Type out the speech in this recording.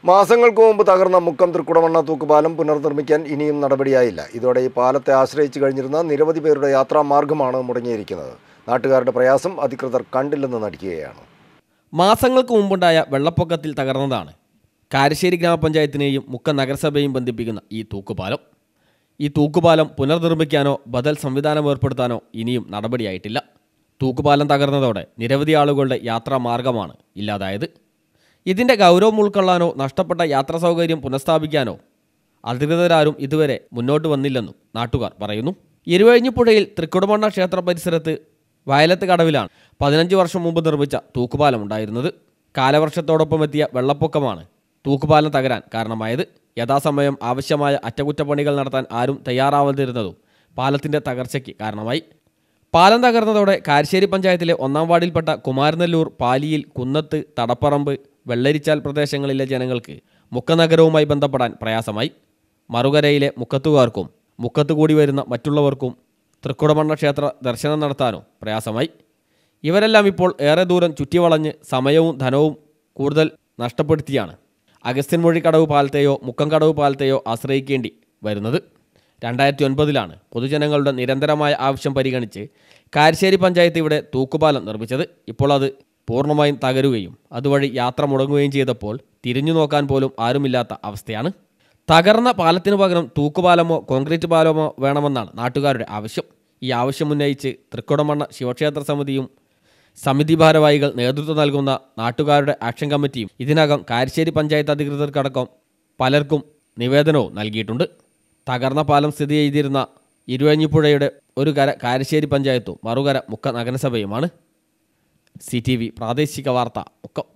മാസങ്ങൾക്ക് മുമ്പ് തകർന്ന മുക്കം തൃക്കുടമണ്ണ തൂക്കുപാലം പുനർനിർമ്മിക്കാൻ ഇനിയും നടപടിയായില്ല. ഇതോടെ ഈ പാലത്തെ ആശ്രയിച്ച് കഴിഞ്ഞിരുന്ന നിരവധി പേരുടെ യാത്രാമാർഗമാണ് മുടങ്ങിയിരിക്കുന്നത്. നാട്ടുകാരുടെ പ്രയാസം അധികൃതർ കണ്ടില്ലെന്ന് നടിക്കുകയാണ്. മാസങ്ങൾക്ക് മുമ്പുണ്ടായ വെള്ളപ്പൊക്കത്തിൽ തകർന്നതാണ് കാരശ്ശേരി ഗ്രാമപഞ്ചായത്തിനെയും മുക്കം നഗരസഭയും ബന്ധിപ്പിക്കുന്ന ഈ തൂക്കുപാലം. ഈ തൂക്കുപാലം പുനർനിർമ്മിക്കാനോ ബദൽ സംവിധാനം ഏർപ്പെടുത്താനോ ഇനിയും നടപടിയായിട്ടില്ല. തൂക്കുപാലം തകർന്നതോടെ നിരവധി ആളുകളുടെ യാത്രാമാർഗമാണ് ഇല്ലാതായത്. ഇതിൻ്റെ ഗൗരവം ഉൾക്കൊള്ളാനോ നഷ്ടപ്പെട്ട യാത്രാ സൗകര്യം പുനഃസ്ഥാപിക്കാനോ അധികൃതരാരും ഇതുവരെ മുന്നോട്ട് വന്നില്ലെന്നും നാട്ടുകാർ പറയുന്നു. ഇരുവഴിഞ്ഞിപ്പുഴയിൽ തൃക്കുടമണ്ണ ക്ഷേത്ര പരിസരത്ത് വയലത്ത് കടവിലാണ് 15 വർഷം മുമ്പ് നിർമ്മിച്ച തൂക്കുപാലം ഉണ്ടായിരുന്നത്. കാലവർഷത്തോടൊപ്പം എത്തിയ വെള്ളപ്പൊക്കമാണ് തൂക്കുപാലം തകരാൻ കാരണമായത്. യഥാസമയം ആവശ്യമായ അറ്റകുറ്റപ്പണികൾ നടത്താൻ ആരും തയ്യാറാവാതിരുന്നതും പാലത്തിൻ്റെ തകർച്ചയ്ക്ക് കാരണമായി. പാലം തകർന്നതോടെ കാരശ്ശേരി പഞ്ചായത്തിലെ 1-ാം വാർഡിൽപ്പെട്ട കുമാരനെല്ലൂർ, പാലിയിൽ, കുന്നത്ത്, തടപ്പറമ്പ്, വെള്ളരിച്ചാൽ പ്രദേശങ്ങളിലെ ജനങ്ങൾക്ക് മുക്കം നഗരവുമായി ബന്ധപ്പെടാൻ പ്രയാസമായി. മറുകരയിലെ മുക്കത്തുകാർക്കും മുക്കത്ത് കൂടി വരുന്ന മറ്റുള്ളവർക്കും തൃക്കുടമണ്ണ ക്ഷേത്ര ദർശനം നടത്താനും പ്രയാസമായി. ഇവരെല്ലാം ഇപ്പോൾ ഏറെ ദൂരം ചുറ്റിവളഞ്ഞ് സമയവും ധനവും കൂടുതൽ നഷ്ടപ്പെടുത്തിയാണ് അഗസ്ത്യൻമൊഴി കടവ് പാലത്തെയോ മുക്കം കടവ് പാലത്തെയോ ആശ്രയിക്കേണ്ടി വരുന്നത്. 2009-ലാണ് പൊതുജനങ്ങളുടെ നിരന്തരമായ ആവശ്യം പരിഗണിച്ച് കാരശ്ശേരി പഞ്ചായത്ത് ഇവിടെ തൂക്കുപാലം നിർമ്മിച്ചത്. ഇപ്പോൾ അത് പൂർണ്ണമായും തകരുകയും അതുവഴി യാത്ര മുടങ്ങുകയും ചെയ്തപ്പോൾ തിരിഞ്ഞു നോക്കാൻ പോലും ആരുമില്ലാത്ത അവസ്ഥയാണ്. തകർന്ന പാലത്തിനു പകരം തൂക്കുപാലമോ കോൺക്രീറ്റ് പാലമോ വേണമെന്നാണ് നാട്ടുകാരുടെ ആവശ്യം. ഈ ആവശ്യം ഉന്നയിച്ച് തൃക്കുടമണ്ണ ശിവക്ഷേത്ര സമിതിയും സമിതി ഭാരവാഹികൾ നേതൃത്വം നൽകുന്ന നാട്ടുകാരുടെ ആക്ഷൻ കമ്മിറ്റിയും ഇതിനകം കാരശ്ശേരി പഞ്ചായത്ത് അധികൃതർക്കടക്കം പലർക്കും നിവേദനവും നൽകിയിട്ടുണ്ട്. തകർന്ന പാലം സ്ഥിതി ചെയ്തിരുന്ന ഇരുവഴിഞ്ഞിപ്പുഴയുടെ ഒരു കര കാരശ്ശേരി പഞ്ചായത്തും മറുകര മുക്കം നഗരസഭയുമാണ്. CTV പ്രാദേശിക വാർത്ത മുക്കം.